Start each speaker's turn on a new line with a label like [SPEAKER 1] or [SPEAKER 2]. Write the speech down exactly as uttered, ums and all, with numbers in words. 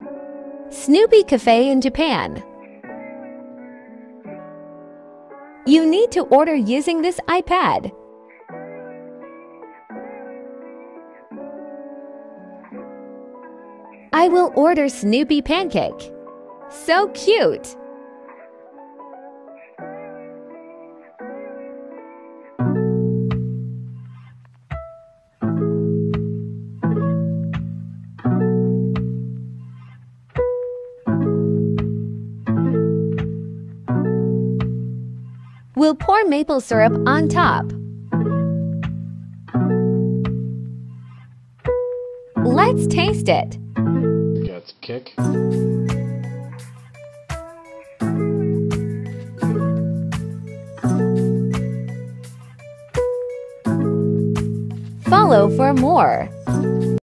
[SPEAKER 1] Snoopy Cafe in Japan. You need to order using this iPad. I will order Snoopy pancake. So cute! We'll pour maple syrup on top. Let's taste it.
[SPEAKER 2] Got kick.
[SPEAKER 1] Follow for more.